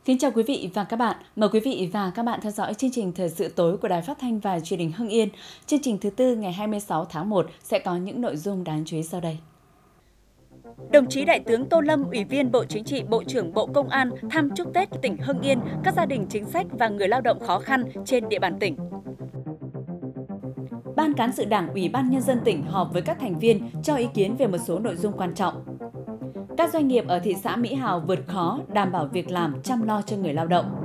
Kính chào quý vị và các bạn. Mời quý vị và các bạn theo dõi chương trình Thời sự tối của Đài Phát thanh và Truyền hình Hưng Yên. Chương trình thứ tư ngày 26 tháng 1 sẽ có những nội dung đáng chú ý sau đây. Đồng chí Đại tướng Tô Lâm, Ủy viên Bộ Chính trị, Bộ trưởng Bộ Công an thăm chúc Tết tỉnh Hưng Yên, các gia đình chính sách và người lao động khó khăn trên địa bàn tỉnh. Ban Cán sự Đảng, Ủy ban Nhân dân tỉnh họp với các thành viên cho ý kiến về một số nội dung quan trọng. Các doanh nghiệp ở thị xã Mỹ Hào vượt khó, đảm bảo việc làm, chăm lo cho người lao động.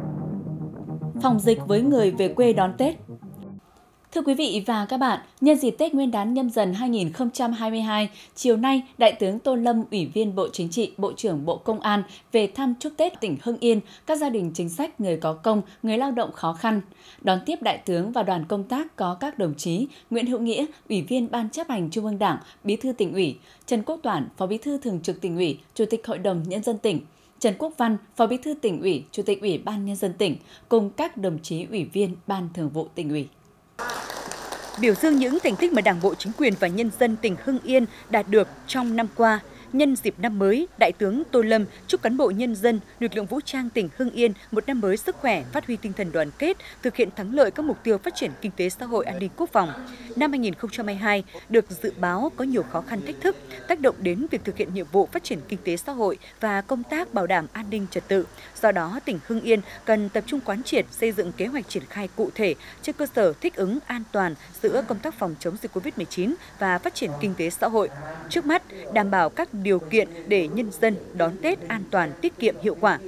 Phòng dịch với người về quê đón Tết. Thưa quý vị và các bạn, nhân dịp Tết Nguyên đán Nhâm Dần 2022, chiều nay, Đại tướng Tô Lâm, Ủy viên Bộ Chính trị, Bộ trưởng Bộ Công an về thăm chúc Tết tỉnh Hưng Yên, các gia đình chính sách, người có công, người lao động khó khăn. Đón tiếp Đại tướng và đoàn công tác có các đồng chí Nguyễn Hữu Nghĩa, Ủy viên Ban Chấp hành Trung ương Đảng, Bí thư Tỉnh ủy, Trần Quốc Toản, Phó Bí thư Thường trực Tỉnh ủy, Chủ tịch Hội đồng Nhân dân tỉnh, Trần Quốc Văn, Phó Bí thư Tỉnh ủy, Chủ tịch Ủy ban Nhân dân tỉnh, cùng các đồng chí Ủy viên Ban Thường vụ Tỉnh ủy. Biểu dương những thành tích mà Đảng bộ, chính quyền và nhân dân tỉnh Hưng Yên đạt được trong năm qua. Nhân dịp năm mới, Đại tướng Tô Lâm chúc cán bộ nhân dân, lực lượng vũ trang tỉnh Hưng Yên một năm mới sức khỏe, phát huy tinh thần đoàn kết, thực hiện thắng lợi các mục tiêu phát triển kinh tế xã hội, an ninh quốc phòng. Năm 2022 được dự báo có nhiều khó khăn thách thức, tác động đến việc thực hiện nhiệm vụ phát triển kinh tế xã hội và công tác bảo đảm an ninh trật tự. Do đó, tỉnh Hưng Yên cần tập trung quán triệt, xây dựng kế hoạch triển khai cụ thể trên cơ sở thích ứng an toàn giữa công tác phòng chống dịch Covid-19 và phát triển kinh tế xã hội. Trước mắt, đảm bảo các điều kiện để nhân dân đón Tết an toàn, tiết kiệm, hiệu quả.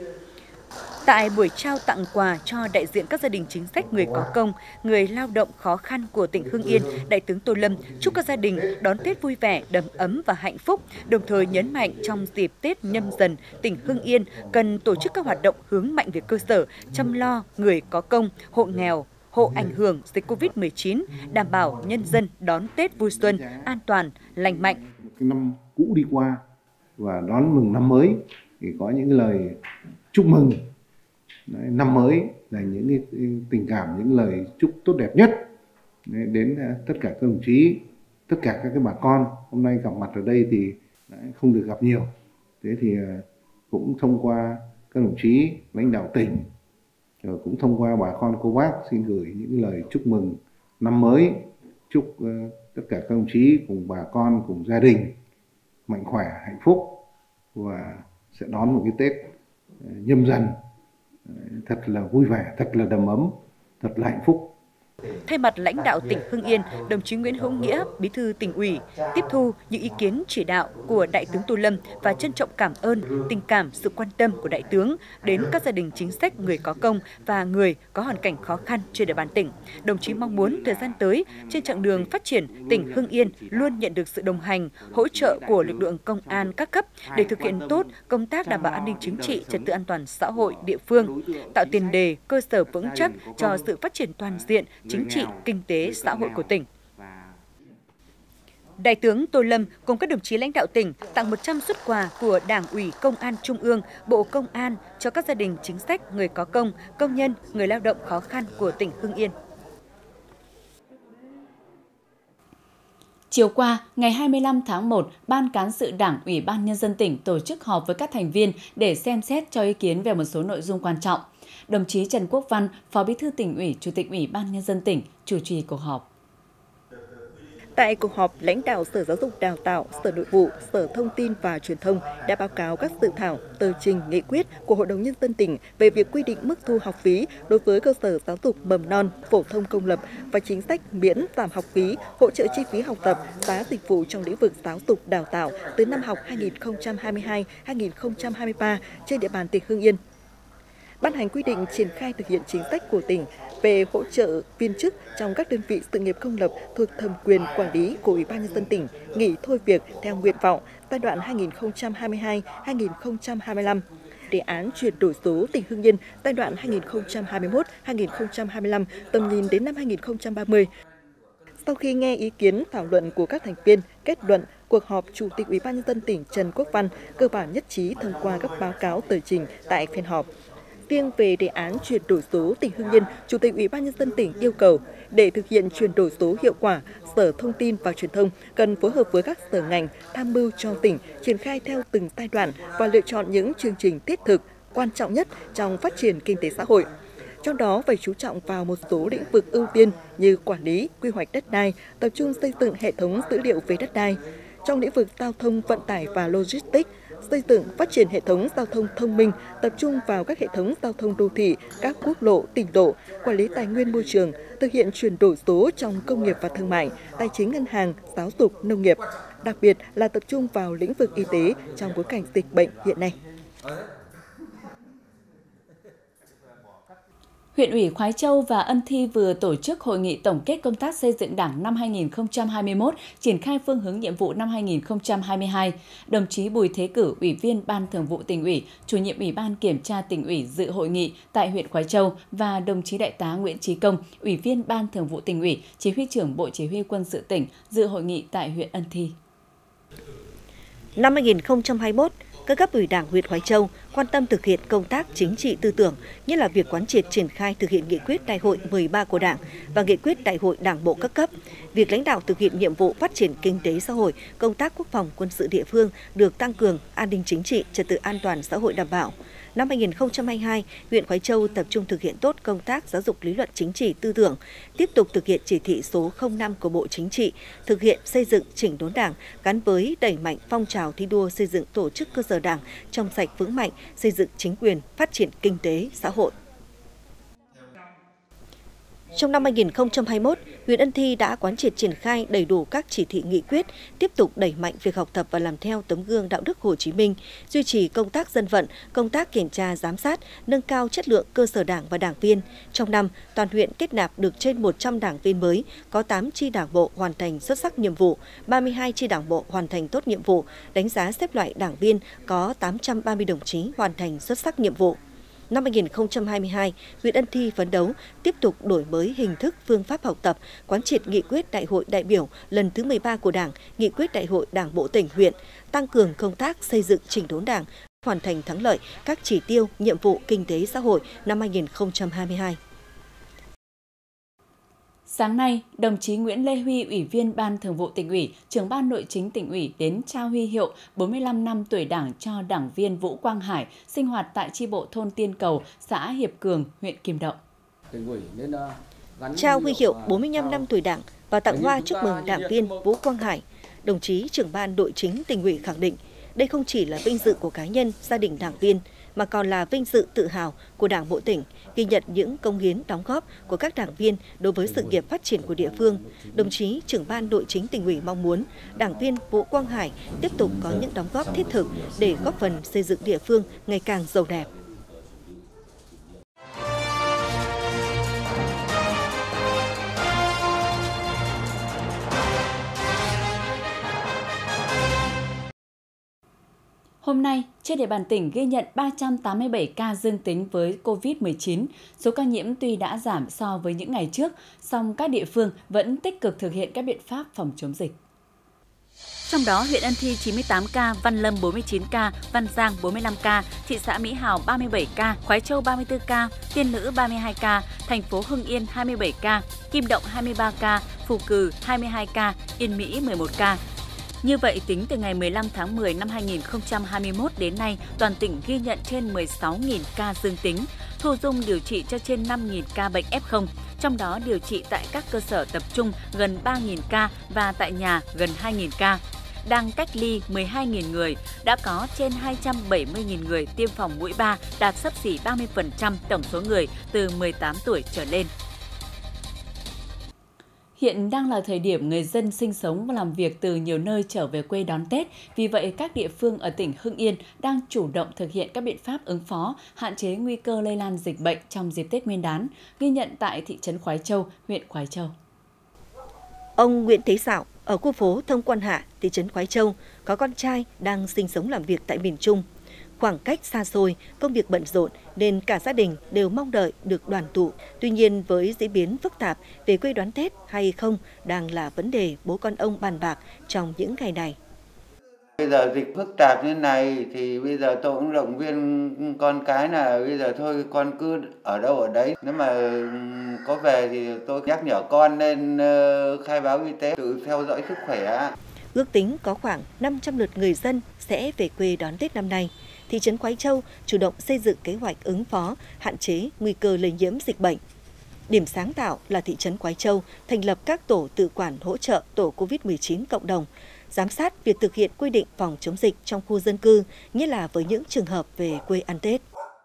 Tại buổi trao tặng quà cho đại diện các gia đình chính sách, người có công, người lao động khó khăn của tỉnh Hưng Yên, Đại tướng Tô Lâm chúc các gia đình đón Tết vui vẻ, đầm ấm và hạnh phúc, đồng thời nhấn mạnh trong dịp Tết Nhâm Dần, tỉnh Hưng Yên cần tổ chức các hoạt động hướng mạnh về cơ sở, chăm lo người có công, hộ nghèo, hộ ảnh hưởng dịch Covid-19, đảm bảo nhân dân đón Tết vui xuân, an toàn, lành mạnh. Năm cũ đi qua và đón mừng năm mới thì có những lời chúc mừng. Năm mới là những tình cảm, những lời chúc tốt đẹp nhất đến tất cả các đồng chí, tất cả các bà con. Hôm nay gặp mặt ở đây thì không được gặp nhiều. Thế thì cũng thông qua các đồng chí lãnh đạo tỉnh, rồi cũng thông qua bà con cô bác xin gửi những lời chúc mừng năm mới, chúc tất cả các đồng chí cùng bà con cùng gia đình mạnh khỏe, hạnh phúc và sẽ đón một cái Tết Nhâm Dần thật là vui vẻ, thật là đầm ấm, thật là hạnh phúc. Thay mặt lãnh đạo tỉnh Hưng Yên, đồng chí Nguyễn Hữu Nghĩa, Bí thư Tỉnh ủy, tiếp thu những ý kiến chỉ đạo của Đại tướng Tô Lâm và trân trọng cảm ơn tình cảm, sự quan tâm của Đại tướng đến các gia đình chính sách, người có công và người có hoàn cảnh khó khăn trên địa bàn tỉnh. Đồng chí mong muốn thời gian tới, trên chặng đường phát triển, tỉnh Hưng Yên luôn nhận được sự đồng hành, hỗ trợ của lực lượng công an các cấp để thực hiện tốt công tác đảm bảo an ninh chính trị, trật tự an toàn xã hội địa phương, tạo tiền đề, cơ sở vững chắc cho sự phát triển toàn diện, chính trị, kinh tế, xã hội của tỉnh. Đại tướng Tô Lâm cùng các đồng chí lãnh đạo tỉnh tặng 100 suất quà của Đảng ủy Công an Trung ương, Bộ Công an cho các gia đình chính sách, người có công, công nhân, người lao động khó khăn của tỉnh Hưng Yên. Chiều qua, ngày 25 tháng 1, Ban Cán sự Đảng, Ủy ban Nhân dân tỉnh tổ chức họp với các thành viên để xem xét cho ý kiến về một số nội dung quan trọng. Đồng chí Trần Quốc Văn, Phó Bí thư Tỉnh ủy, Chủ tịch Ủy ban Nhân dân tỉnh, chủ trì cuộc họp. Tại cuộc họp, lãnh đạo Sở Giáo dục Đào tạo, Sở Nội vụ, Sở Thông tin và Truyền thông đã báo cáo các dự thảo, tờ trình, nghị quyết của Hội đồng Nhân dân tỉnh về việc quy định mức thu học phí đối với cơ sở giáo dục mầm non, phổ thông công lập và chính sách miễn giảm học phí, hỗ trợ chi phí học tập, giá dịch vụ trong lĩnh vực giáo dục đào tạo từ năm học 2022-2023 trên địa bàn tỉnh Hưng Yên. Ban hành quy định triển khai thực hiện chính sách của tỉnh về hỗ trợ viên chức trong các đơn vị sự nghiệp công lập thuộc thẩm quyền quản lý của Ủy ban Nhân dân tỉnh nghỉ thôi việc theo nguyện vọng giai đoạn 2022-2025. Đề án chuyển đổi số tỉnh Hưng Yên giai đoạn 2021-2025 tầm nhìn đến năm 2030. Sau khi nghe ý kiến thảo luận của các thành viên, kết luận cuộc họp, Chủ tịch Ủy ban Nhân dân tỉnh Trần Quốc Văn cơ bản nhất trí thông qua các báo cáo tờ trình tại phiên họp. Riêng về đề án chuyển đổi số tỉnh Hưng Yên, Chủ tịch Ủy ban Nhân dân tỉnh yêu cầu để thực hiện chuyển đổi số hiệu quả, Sở Thông tin và Truyền thông cần phối hợp với các sở ngành tham mưu cho tỉnh triển khai theo từng giai đoạn và lựa chọn những chương trình thiết thực, quan trọng nhất trong phát triển kinh tế xã hội. Trong đó phải chú trọng vào một số lĩnh vực ưu tiên như quản lý, quy hoạch đất đai, tập trung xây dựng hệ thống dữ liệu về đất đai. Trong lĩnh vực giao thông vận tải và logistics, xây dựng phát triển hệ thống giao thông thông minh, tập trung vào các hệ thống giao thông đô thị, các quốc lộ, tỉnh lộ, quản lý tài nguyên môi trường, thực hiện chuyển đổi số trong công nghiệp và thương mại, tài chính ngân hàng, giáo dục, nông nghiệp. Đặc biệt là tập trung vào lĩnh vực y tế trong bối cảnh dịch bệnh hiện nay. Huyện ủy Khoái Châu và Ân Thi vừa tổ chức hội nghị tổng kết công tác xây dựng Đảng năm 2021, triển khai phương hướng nhiệm vụ năm 2022. Đồng chí Bùi Thế Cử, Ủy viên Ban Thường vụ Tỉnh ủy, Chủ nhiệm Ủy ban Kiểm tra Tỉnh ủy dự hội nghị tại huyện Khoái Châu và đồng chí Đại tá Nguyễn Chí Công, Ủy viên Ban Thường vụ Tỉnh ủy, Chỉ huy trưởng Bộ Chỉ huy Quân sự tỉnh dự hội nghị tại huyện Ân Thi. Năm 2021, các cấp ủy Đảng huyện Khoái Châu quan tâm thực hiện công tác chính trị tư tưởng, nhất là việc quán triệt triển khai thực hiện nghị quyết Đại hội 13 của Đảng và nghị quyết Đại hội Đảng bộ các cấp. Việc lãnh đạo thực hiện nhiệm vụ phát triển kinh tế xã hội, công tác quốc phòng quân sự địa phương được tăng cường, an ninh chính trị, trật tự an toàn xã hội đảm bảo. Năm 2022, huyện Khoái Châu tập trung thực hiện tốt công tác giáo dục lý luận chính trị tư tưởng, tiếp tục thực hiện chỉ thị số 05 của Bộ Chính trị, thực hiện xây dựng chỉnh đốn Đảng gắn với đẩy mạnh phong trào thi đua xây dựng tổ chức cơ sở Đảng trong sạch vững mạnh, xây dựng chính quyền, phát triển kinh tế xã hội. Trong năm 2021, huyện Ân Thi đã quán triệt triển khai đầy đủ các chỉ thị nghị quyết, tiếp tục đẩy mạnh việc học tập và làm theo tấm gương đạo đức Hồ Chí Minh, duy trì công tác dân vận, công tác kiểm tra giám sát, nâng cao chất lượng cơ sở Đảng và đảng viên. Trong năm, toàn huyện kết nạp được trên 100 đảng viên mới, có 8 chi đảng bộ hoàn thành xuất sắc nhiệm vụ, 32 chi đảng bộ hoàn thành tốt nhiệm vụ, đánh giá xếp loại đảng viên có 830 đồng chí hoàn thành xuất sắc nhiệm vụ. Năm 2022, huyện Ân Thi phấn đấu tiếp tục đổi mới hình thức phương pháp học tập, quán triệt nghị quyết Đại hội đại biểu lần thứ 13 của Đảng, nghị quyết Đại hội Đảng bộ tỉnh huyện, tăng cường công tác xây dựng chỉnh đốn Đảng, hoàn thành thắng lợi các chỉ tiêu, nhiệm vụ kinh tế xã hội năm 2022. Sáng nay, đồng chí Nguyễn Lê Huy, Ủy viên Ban Thường vụ Tỉnh ủy, Trưởng ban Nội chính Tỉnh ủy đến trao huy hiệu 45 năm tuổi Đảng cho đảng viên Vũ Quang Hải, sinh hoạt tại chi bộ thôn Tiên Cầu, xã Hiệp Cường, huyện Kim Động. Trao huy hiệu 45 năm tuổi Đảng và tặng hoa chúc mừng đảng viên Vũ Quang Hải, đồng chí Trưởng ban Nội chính Tỉnh ủy khẳng định, đây không chỉ là vinh dự của cá nhân, gia đình đảng viên, mà còn là vinh dự tự hào của Đảng bộ tỉnh, ghi nhận những công hiến đóng góp của các đảng viên đối với sự nghiệp phát triển của địa phương. Đồng chí Trưởng ban Nội chính Tỉnh ủy mong muốn đảng viên Vũ Quang Hải tiếp tục có những đóng góp thiết thực để góp phần xây dựng địa phương ngày càng giàu đẹp. Hôm nay, trên địa bàn tỉnh ghi nhận 387 ca dương tính với COVID-19. Số ca nhiễm tuy đã giảm so với những ngày trước, song các địa phương vẫn tích cực thực hiện các biện pháp phòng chống dịch. Trong đó, huyện Ân Thi 98 ca, Văn Lâm 49 ca, Văn Giang 45 ca, thị xã Mỹ Hào 37 ca, Khoái Châu 34 ca, Tiên Lữ 32 ca, thành phố Hưng Yên 27 ca, Kim Động 23 ca, Phù Cừ 22 ca, Yên Mỹ 11 ca. Như vậy, tính từ ngày 15 tháng 10 năm 2021 đến nay, toàn tỉnh ghi nhận trên 16.000 ca dương tính, thu dung điều trị cho trên 5.000 ca bệnh F0, trong đó điều trị tại các cơ sở tập trung gần 3.000 ca và tại nhà gần 2.000 ca. Đang cách ly 12.000 người, đã có trên 270.000 người tiêm phòng mũi 3, đạt xấp xỉ 30% tổng số người từ 18 tuổi trở lên. Hiện đang là thời điểm người dân sinh sống và làm việc từ nhiều nơi trở về quê đón Tết. Vì vậy, các địa phương ở tỉnh Hưng Yên đang chủ động thực hiện các biện pháp ứng phó, hạn chế nguy cơ lây lan dịch bệnh trong dịp Tết Nguyên đán, ghi nhận tại thị trấn Khoái Châu, huyện Khoái Châu. Ông Nguyễn Thế Sảo ở khu phố Thông Quan Hạ, thị trấn Khoái Châu, có con trai đang sinh sống làm việc tại miền Trung. Khoảng cách xa xôi, công việc bận rộn nên cả gia đình đều mong đợi được đoàn tụ. Tuy nhiên, với diễn biến phức tạp, về quê đón Tết hay không đang là vấn đề bố con ông bàn bạc trong những ngày này. Bây giờ dịch phức tạp như này thì bây giờ tôi cũng động viên con cái là bây giờ thôi con cứ ở đâu ở đấy. Nếu mà có về thì tôi nhắc nhở con nên khai báo y tế, tự theo dõi sức khỏe. Ước tính có khoảng 500 lượt người dân sẽ về quê đón Tết năm nay. thị trấn Khoái Châu chủ động xây dựng kế hoạch ứng phó, hạn chế nguy cơ lây nhiễm dịch bệnh. Điểm sáng tạo là thị trấn Khoái Châu thành lập các tổ tự quản hỗ trợ tổ COVID-19 cộng đồng, giám sát việc thực hiện quy định phòng chống dịch trong khu dân cư, nhất là với những trường hợp về quê ăn Tết.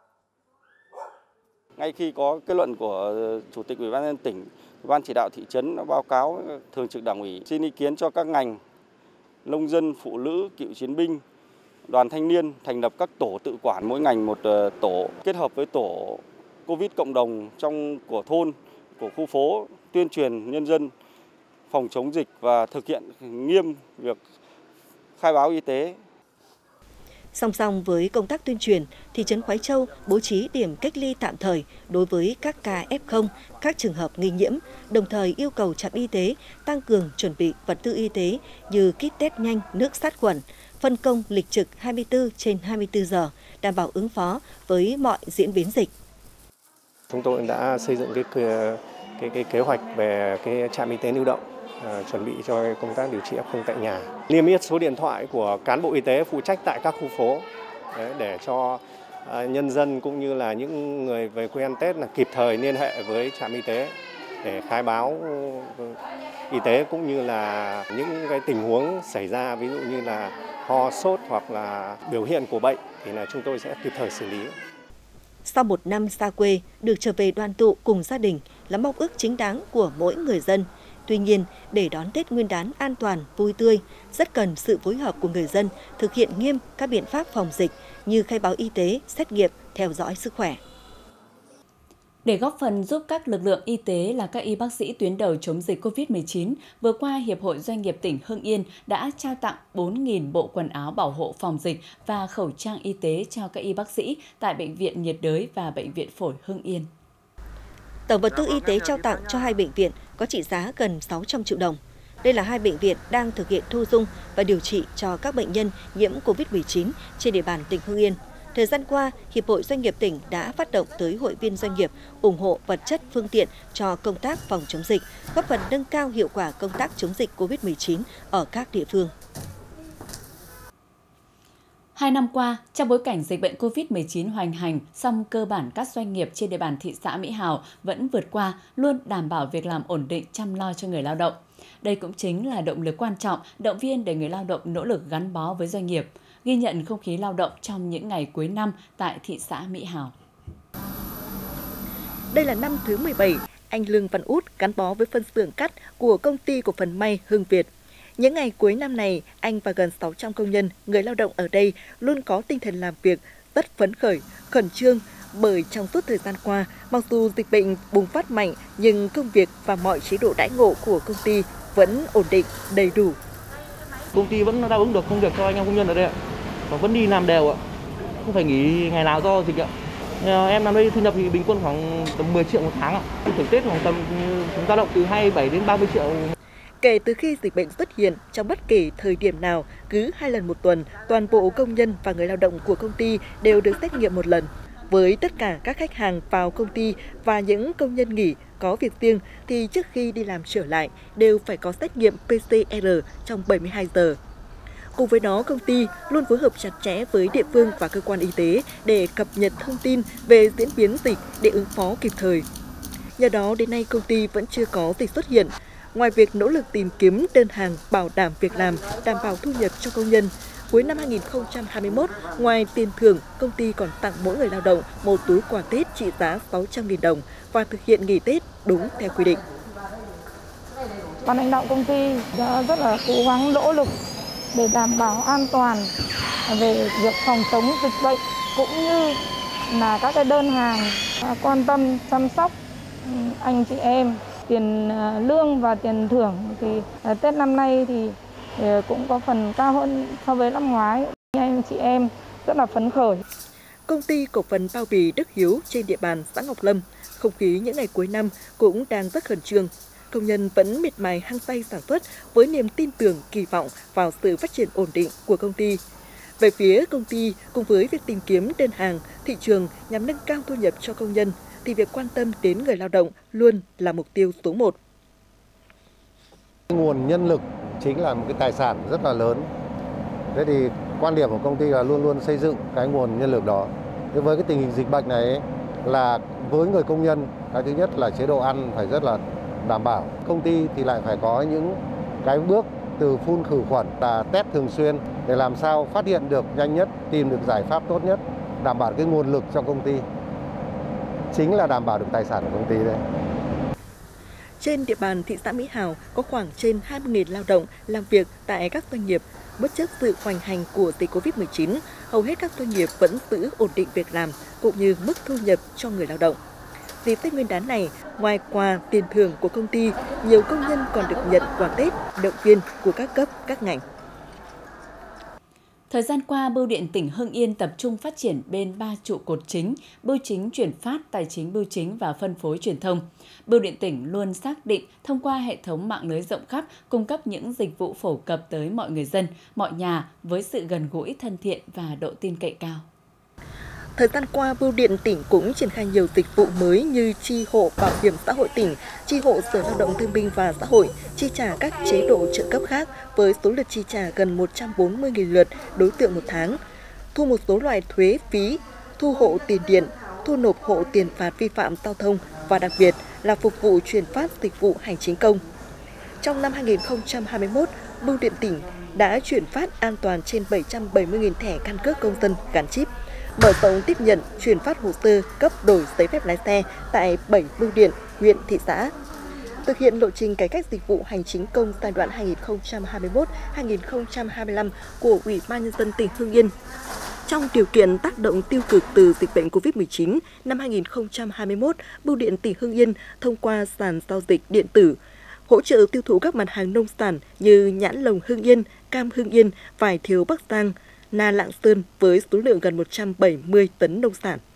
Ngay khi có kết luận của Chủ tịch Ủy ban nhân dân tỉnh, Ban chỉ đạo thị trấn đã báo cáo Thường trực Đảng ủy xin ý kiến cho các ngành nông dân, phụ nữ, cựu chiến binh, đoàn thanh niên thành lập các tổ tự quản, mỗi ngành một tổ, kết hợp với tổ Covid cộng đồng của thôn, của khu phố, tuyên truyền nhân dân phòng chống dịch và thực hiện nghiêm việc khai báo y tế. Song song với công tác tuyên truyền, thị trấn Khoái Châu bố trí điểm cách ly tạm thời đối với các ca F0, các trường hợp nghi nhiễm, đồng thời yêu cầu trạm y tế tăng cường chuẩn bị vật tư y tế như kit test nhanh, nước sát khuẩn, phân công lịch trực 24/24 giờ, đảm bảo ứng phó với mọi diễn biến dịch. Chúng tôi đã xây dựng cái kế hoạch về cái trạm y tế lưu động, chuẩn bị cho công tác điều trị F0 tại nhà. Niêm yết số điện thoại của cán bộ y tế phụ trách tại các khu phố để cho nhân dân cũng như là những người về quê ăn Tết là kịp thời liên hệ với trạm y tế để khai báo y tế cũng như là những cái tình huống xảy ra, ví dụ như là ho, sốt hoặc là biểu hiện của bệnh thì là chúng tôi sẽ kịp thời xử lý. Sau một năm xa quê, được trở về đoàn tụ cùng gia đình là mong ước chính đáng của mỗi người dân. Tuy nhiên, để đón Tết Nguyên đán an toàn, vui tươi, rất cần sự phối hợp của người dân thực hiện nghiêm các biện pháp phòng dịch như khai báo y tế, xét nghiệm, theo dõi sức khỏe. Để góp phần giúp các lực lượng y tế là các y bác sĩ tuyến đầu chống dịch COVID-19, vừa qua Hiệp hội Doanh nghiệp tỉnh Hưng Yên đã trao tặng 4.000 bộ quần áo bảo hộ phòng dịch và khẩu trang y tế cho các y bác sĩ tại Bệnh viện nhiệt đới và Bệnh viện Phổi Hưng Yên. Tổng vật tư y tế trao tặng cho 2 bệnh viện có trị giá gần 600 triệu đồng. Đây là 2 bệnh viện đang thực hiện thu dung và điều trị cho các bệnh nhân nhiễm COVID-19 trên địa bàn tỉnh Hưng Yên. Thời gian qua, Hiệp hội Doanh nghiệp tỉnh đã phát động tới hội viên doanh nghiệp ủng hộ vật chất, phương tiện cho công tác phòng chống dịch, góp phần nâng cao hiệu quả công tác chống dịch COVID-19 ở các địa phương. 2 năm qua, trong bối cảnh dịch bệnh COVID-19 hoành hành, song cơ bản các doanh nghiệp trên địa bàn thị xã Mỹ Hào vẫn vượt qua, luôn đảm bảo việc làm ổn định, chăm lo cho người lao động. Đây cũng chính là động lực quan trọng, động viên để người lao động nỗ lực gắn bó với doanh nghiệp. Ghi nhận không khí lao động trong những ngày cuối năm tại thị xã Mỹ Hào. Đây là năm thứ 17, anh Lương Văn Út gắn bó với phân xưởng cắt của công ty cổ phần may Hưng Việt. Những ngày cuối năm này, anh và gần 600 công nhân, người lao động ở đây luôn có tinh thần làm việc rất phấn khởi, khẩn trương, bởi trong suốt thời gian qua, mặc dù dịch bệnh bùng phát mạnh, nhưng công việc và mọi chế độ đãi ngộ của công ty vẫn ổn định, đầy đủ. Công ty vẫn đáp ứng được công việc cho anh em công nhân ở đây ạ, và vẫn đi làm đều ạ, không phải nghỉ ngày nào do dịch ạ. Em làm đây thu nhập thì bình quân khoảng tầm 10 triệu một tháng ạ, thưởng Tết khoảng tầm dao động từ 27 đến 30 triệu. Kể từ khi dịch bệnh xuất hiện, trong bất kỳ thời điểm nào, cứ 2 lần một tuần, toàn bộ công nhân và người lao động của công ty đều được xét nghiệm một lần. Với tất cả các khách hàng vào công ty và những công nhân nghỉ có việc riêng thì trước khi đi làm trở lại đều phải có xét nghiệm PCR trong 72 giờ. Cùng với đó, công ty luôn phối hợp chặt chẽ với địa phương và cơ quan y tế để cập nhật thông tin về diễn biến dịch để ứng phó kịp thời. Nhờ đó, đến nay công ty vẫn chưa có dịch xuất hiện. Ngoài việc nỗ lực tìm kiếm đơn hàng bảo đảm việc làm, đảm bảo thu nhập cho công nhân, cuối năm 2021, ngoài tiền thưởng, công ty còn tặng mỗi người lao động một túi quà Tết trị giá 600.000 đồng và thực hiện nghỉ Tết đúng theo quy định. Ban lãnh đạo công ty đã rất là cố gắng nỗ lực để đảm bảo an toàn về việc phòng chống dịch bệnh, cũng như là các cái đơn hàng quan tâm chăm sóc anh chị em. Tiền lương và tiền thưởng thì Tết năm nay thì cũng có phần cao hơn so với năm ngoái. Anh chị em rất là phấn khởi. Công ty cổ phần bao bì Đức Hiếu trên địa bàn xã Ngọc Lâm, không khí những ngày cuối năm cũng đang rất khẩn trương. Công nhân vẫn miệt mài hăng say sản xuất với niềm tin tưởng, kỳ vọng vào sự phát triển ổn định của công ty. Về phía công ty, cùng với việc tìm kiếm đơn hàng, thị trường nhằm nâng cao thu nhập cho công nhân, thì việc quan tâm đến người lao động luôn là mục tiêu số 1. Nguồn nhân lực chính là một cái tài sản rất là lớn. Thế thì Quan điểm của công ty là luôn luôn xây dựng cái nguồn nhân lực đó. Thế với cái tình hình dịch bệnh này ấy, là với người công nhân, cái thứ nhất là chế độ ăn phải rất là đảm bảo. Công ty thì lại phải có những cái bước từ phun khử khuẩn là test thường xuyên để làm sao phát hiện được nhanh nhất, tìm được giải pháp tốt nhất, đảm bảo cái nguồn lực cho công ty. Chính là đảm bảo được tài sản của công ty đấy. Trên địa bàn thị xã Mỹ Hào có khoảng trên 20.000 lao động làm việc tại các doanh nghiệp. Bất chấp sự hoành hành của dịch Covid-19, hầu hết các doanh nghiệp vẫn giữ ổn định việc làm cũng như mức thu nhập cho người lao động. Dịp Tết Nguyên đán này, ngoài quà tiền thưởng của công ty, nhiều công nhân còn được nhận quà Tết, động viên của các cấp, các ngành. Thời gian qua, Bưu điện tỉnh Hưng Yên tập trung phát triển bên 3 trụ cột chính: bưu chính chuyển phát, tài chính bưu chính và phân phối truyền thông. Bưu điện tỉnh luôn xác định thông qua hệ thống mạng lưới rộng khắp cung cấp những dịch vụ phổ cập tới mọi người dân, mọi nhà với sự gần gũi, thân thiện và độ tin cậy cao. Thời gian qua, Bưu điện tỉnh cũng triển khai nhiều dịch vụ mới như chi hộ bảo hiểm xã hội tỉnh, chi hộ Sở Lao động Thương binh và Xã hội, chi trả các chế độ trợ cấp khác với số lượt chi trả gần 140.000 lượt đối tượng một tháng, thu một số loại thuế phí, thu hộ tiền điện, thu nộp hộ tiền phạt vi phạm giao thông và đặc biệt là phục vụ chuyển phát dịch vụ hành chính công. Trong năm 2021, Bưu điện tỉnh đã chuyển phát an toàn trên 770.000 thẻ căn cước công dân gắn chip, mở rộng tiếp nhận, chuyển phát hồ sơ cấp đổi giấy phép lái xe tại 7 bưu điện, huyện, thị xã. Thực hiện lộ trình cải cách dịch vụ hành chính công giai đoạn 2021-2025 của Ủy ban Nhân dân tỉnh Hưng Yên. Trong điều kiện tác động tiêu cực từ dịch bệnh Covid-19, năm 2021, Bưu điện tỉnh Hưng Yên thông qua sàn giao dịch điện tử hỗ trợ tiêu thụ các mặt hàng nông sản như nhãn lồng Hưng Yên, cam Hưng Yên, vải thiều Bắc Giang, na Lạng Sơn với số lượng gần 170 tấn nông sản.